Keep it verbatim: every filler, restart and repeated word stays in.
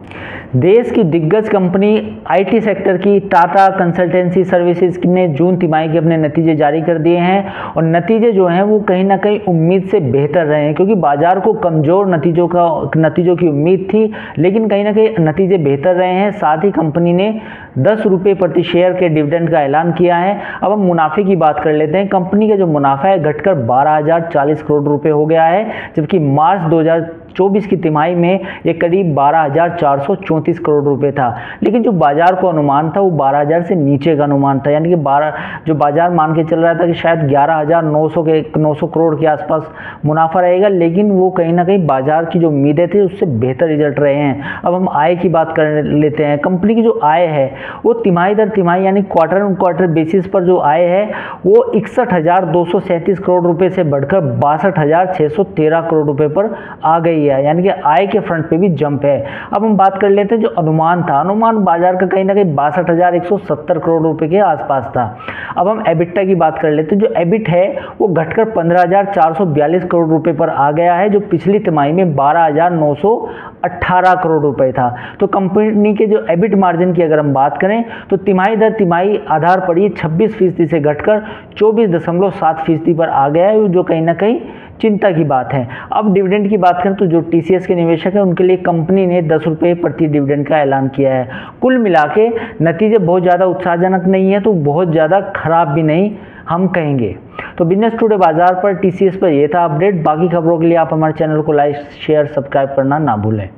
देश की दिग्गज कंपनी आईटी सेक्टर की टाटा कंसल्टेंसी सर्विसेज ने जून तिमाही के अपने नतीजे जारी कर दिए हैं और नतीजे जो हैं वो कहीं ना कहीं उम्मीद से बेहतर रहे हैं, क्योंकि बाजार को कमज़ोर नतीजों का नतीजों की उम्मीद थी, लेकिन कहीं ना कहीं नतीजे बेहतर रहे हैं। साथ ही कंपनी ने दस रुपये प्रति शेयर के डिविडेंड का ऐलान किया है। अब हम मुनाफे की बात कर लेते हैं। कंपनी का जो मुनाफा है घटकर बारह हज़ार चालीस करोड़ रुपए हो गया है, जबकि मार्च दो हज़ार चौबीस की तिमाही में ये करीब बारह हज़ार चार सौ चौंतीस करोड़ रुपए था। लेकिन जो बाजार को अनुमान था वो बारह हज़ार से नीचे का अनुमान था, यानी कि बारह जो बाजार मान के चल रहा था कि शायद ग्यारह हज़ार नौ सौ के नौ सौ करोड़ के आसपास मुनाफा रहेगा, लेकिन वो कहीं ना कहीं बाजार की जो उम्मीदें थी उससे बेहतर रिजल्ट रहे हैं। अब हम आय की बात कर लेते हैं। कंपनी की जो आय है वो तिमाही दर तिमाही यानी क्वार्टर ऑन क्वार्टर बेसिस पर जो आय है वो इकसठ हज़ार दो सौ सैंतीस करोड़ रुपए से बढ़कर बासठ हज़ार छः सौ तेरह करोड़ रुपए पर आ गई है, यानी कि आय के फ्रंट पे भी जंप है। अब हम बात कर लेते हैं जो अनुमान था, अनुमान बाजार का कहीं ना कहीं बासठ हज़ार एक सौ सत्तर करोड़ रुपए के आसपास था। अब हम एबिटा की बात कर लेते हैं। जो एबिट है वो घटकर पंद्रह हज़ार चार सौ बयालीस करोड़ रुपए पर आ गया है, जो पिछली तिमाही में बारह हज़ार नौ सौ अठारह करोड़ रुपए था। तो कंपनी के जो एबिट मार्जिन की अगर हम बात करें तो तिमाही दर तिमाही आधार पर ये छब्बीस फीसदी से घटकर चौबीस दशमलव सात फीसदी पर आ गया है, जो कहीं ना कहीं चिंता की बात है। अब डिविडेंड की बात करें तो जो टीसीएस के निवेशक हैं उनके लिए कंपनी ने दस रुपये प्रति डिविडेंड का ऐलान किया है। कुल मिला के नतीजे बहुत ज़्यादा उत्साहजनक नहीं है, तो बहुत ज़्यादा खराब भी नहीं हम कहेंगे। तो बिजनेस टुडे बाजार पर टीसीएस पर यह था अपडेट। बाकी खबरों के लिए आप हमारे चैनल को लाइक शेयर सब्सक्राइब करना ना भूलें।